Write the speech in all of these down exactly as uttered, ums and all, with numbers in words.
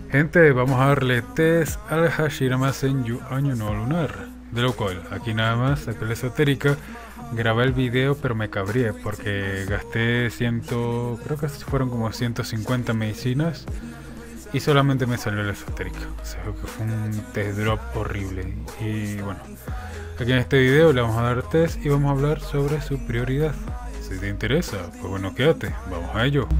Gente, vamos a darle test al Hashirama Senju Año Nuevo Lunar. De lo cual, aquí nada más, saqué la esotérica, grabé el video, pero me cabré porque gasté ciento, creo que fueron como ciento cincuenta medicinas y solamente me salió la esotérica. O sea, que fue un test drop horrible. Y bueno, aquí en este video le vamos a dar test y vamos a hablar sobre su prioridad. Si te interesa, pues bueno, quédate, vamos a ello.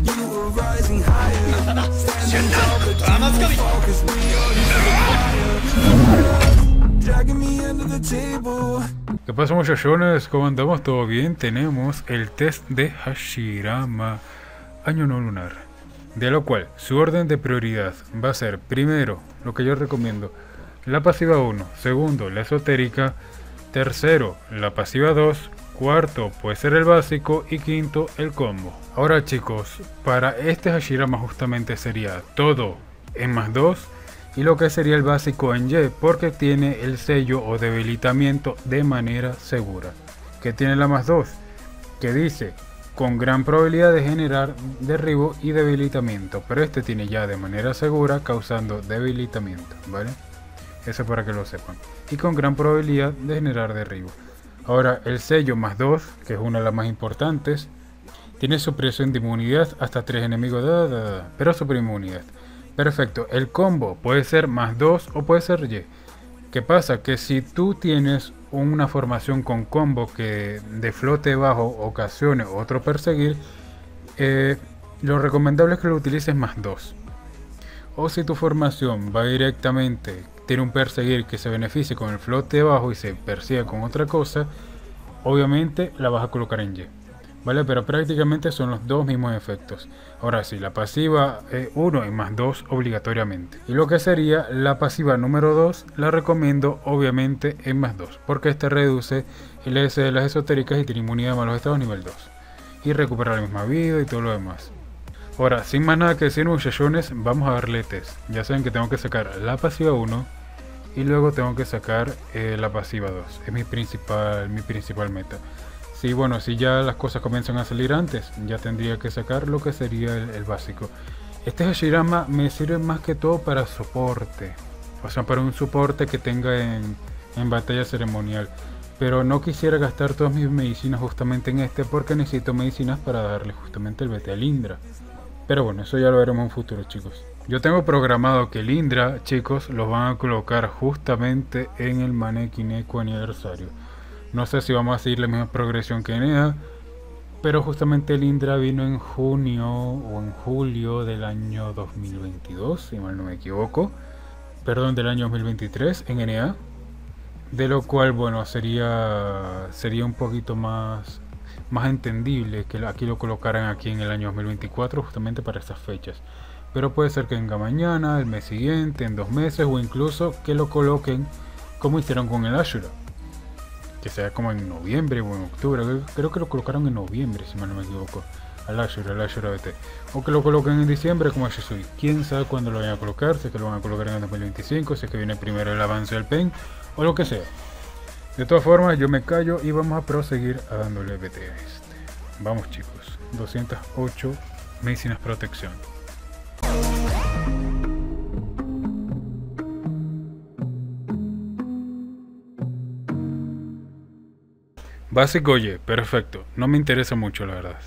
¿Qué pasa, muchachones? ¿Cómo andamos? ¿Todo bien? Tenemos el test de Hashirama Año Nuevo Lunar, de lo cual su orden de prioridad va a ser: primero, lo que yo recomiendo, la pasiva uno, segundo, la esotérica, tercero, la pasiva dos, cuarto puede ser el básico y quinto el combo. Ahora, chicos, para este Hashirama justamente sería todo en más dos y lo que sería el básico en Y, porque tiene el sello o debilitamiento de manera segura. Que tiene la más dos, que dice con gran probabilidad de generar derribo y debilitamiento, pero este tiene ya de manera segura causando debilitamiento, ¿vale? Eso para que lo sepan. Y con gran probabilidad de generar derribo. Ahora, el sello más dos, que es una de las más importantes, tiene supresión de inmunidad hasta tres enemigos, da, da, da, pero super inmunidad. Perfecto, el combo puede ser más dos o puede ser Y. ¿Qué pasa? Que si tú tienes una formación con combo que de flote bajo ocasione otro perseguir, eh, lo recomendable es que lo utilices más dos. O si tu formación va directamente, tiene un perseguir que se beneficie con el flote bajo y se persigue con otra cosa, obviamente la vas a colocar en Y, ¿vale? Pero prácticamente son los dos mismos efectos. Ahora sí, la pasiva uno y más dos obligatoriamente. Y lo que sería la pasiva número dos la recomiendo obviamente en más dos, porque este reduce el S de las esotéricas y tiene inmunidad a malos estados nivel dos. Y recupera la misma vida y todo lo demás. Ahora, sin más nada que decir, muchachones, vamos a darle test. Ya saben que tengo que sacar la pasiva uno y luego tengo que sacar eh, la pasiva dos. Es mi principal, mi principal meta. Sí, bueno, si ya las cosas comienzan a salir antes, ya tendría que sacar lo que sería el, el básico. Este Hashirama me sirve más que todo para soporte. O sea, para un soporte que tenga en, en batalla ceremonial. Pero no quisiera gastar todas mis medicinas justamente en este, porque necesito medicinas para darle justamente el B T a Lindra. Pero bueno, eso ya lo veremos en un futuro, chicos. Yo tengo programado que Lindra, chicos, los van a colocar justamente en el Maneki Neko aniversario. No sé si vamos a seguir la misma progresión que Enea, pero justamente Lindra vino en junio o en julio del año dos mil veintidós, si mal no me equivoco. Perdón, del año dos mil veintitrés en Enea. De lo cual, bueno, sería, sería un poquito más... más entendible que aquí lo colocaran aquí en el año dos mil veinticuatro justamente para estas fechas, pero puede ser que venga mañana, el mes siguiente, en dos meses, o incluso que lo coloquen como hicieron con el Ashura, que sea como en noviembre o en octubre. Creo que lo colocaron en noviembre, si mal no me equivoco, al Ashura, al Ashura B T, o que lo coloquen en diciembre como Shisui. Quién sabe cuándo lo vayan a colocar, si es que lo van a colocar en el dos mil veinticinco, si es que viene primero el avance del Pen o lo que sea. De todas formas, yo me callo y vamos a proseguir a dándole B T a este. Vamos, chicos, doscientas ocho medicinas protección. Básico Y, perfecto. No me interesa mucho, la verdad.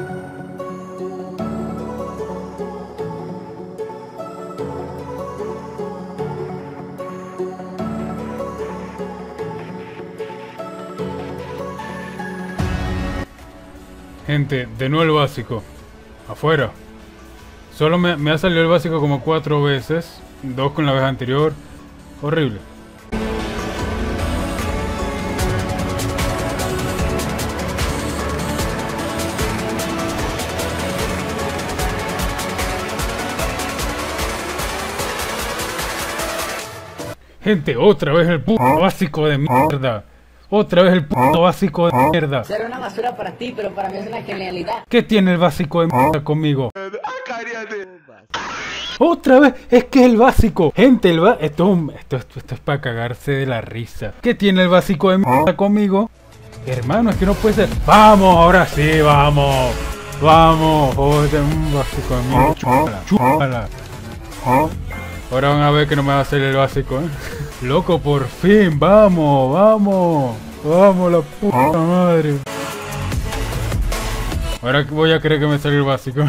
Gente, de nuevo el básico. Afuera. Solo me, me ha salido el básico como cuatro veces. Dos con la vez anterior. Horrible. Gente, otra vez el puto básico de mierda. Otra vez el puto básico de mierda. Será una basura para ti, pero para mí es una genialidad. ¿Qué tiene el básico de mierda conmigo? Otra vez, es que es el básico. Gente, el ba esto, esto, esto, esto es para cagarse de la risa. ¿Qué tiene el básico de mierda conmigo? Hermano, es que no puede ser. Vamos, ahora sí, vamos. Vamos, joder, un básico de mierda. Chúpala, chúpala. Ahora van a ver que no me va a hacer el básico, ¿eh? Loco, por fin, vamos, vamos. Vamos, la puta madre. Ahora voy a creer que me sale el básico.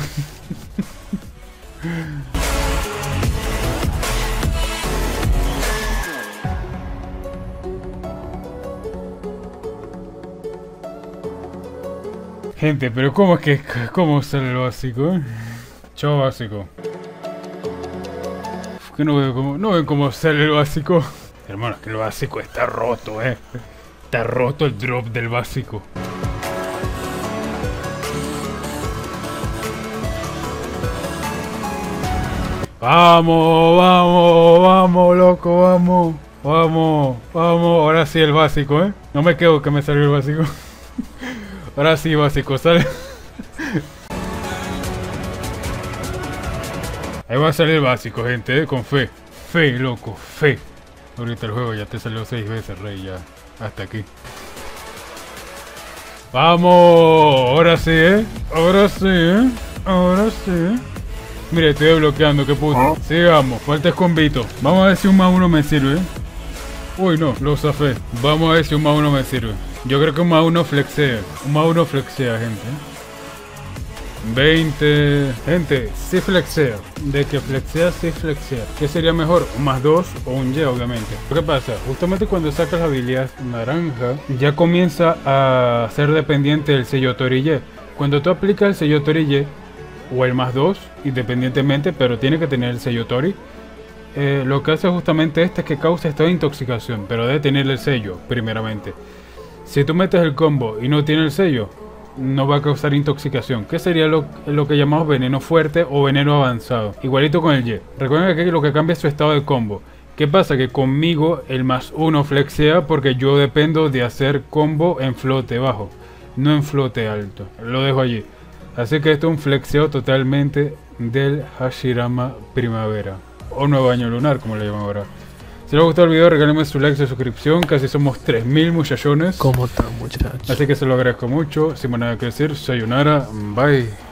Gente, pero ¿cómo es que cómo sale el básico? Chao básico. Uf, que no veo cómo, no veo cómo sale el básico. Hermano, es que el básico está roto, eh. Está roto el drop del básico. Vamos, vamos, vamos, loco, vamos. Vamos, vamos. Ahora sí el básico, eh. No me quedo que me salió el básico. Ahora sí, básico, sale. Ahí va a salir el básico, gente, ¿eh? Con fe. Fe, loco, fe. Ahorita el juego ya te salió seis veces, rey, ya. Hasta aquí. ¡Vamos! Ahora sí, ¿eh? Ahora sí, ¿eh? Ahora sí. Mire, estoy bloqueando, qué puto. Sigamos, falta escombito. Vamos a ver si un más uno me sirve, ¿eh? Uy, no, lo zafé. Vamos a ver si un más uno me sirve. Yo creo que un más uno flexea. Un más uno flexea, gente. veinte. Gente, sí flexea. De que flexea, sí flexea. ¿Qué sería mejor? Un más dos o un Y, obviamente. ¿Qué pasa? Justamente cuando sacas la habilidad naranja, ya comienza a ser dependiente del sello Tori-Y. Cuando tú aplicas el sello Tori-Y, o el más dos, independientemente, pero tiene que tener el sello Tori. Eh, lo que hace justamente este es que causa estado de intoxicación, pero debe tener el sello, primeramente. Si tú metes el combo y no tiene el sello, no va a causar intoxicación, que sería lo, lo que llamamos veneno fuerte o veneno avanzado. Igualito con el Y. Recuerden que aquí lo que cambia es su estado de combo. ¿Qué pasa? Que conmigo el más uno flexea porque yo dependo de hacer combo en flote bajo, no en flote alto. Lo dejo allí. Así que esto es un flexeo totalmente del Hashirama Primavera. O Nuevo Año Lunar, como le llaman ahora. Si les gustó el video, regálenme su like y su suscripción. Casi somos tres mil muchachones. ¿Cómo están, muchachos? Así que se lo agradezco mucho. Sin más nada que decir, sayonara, bye.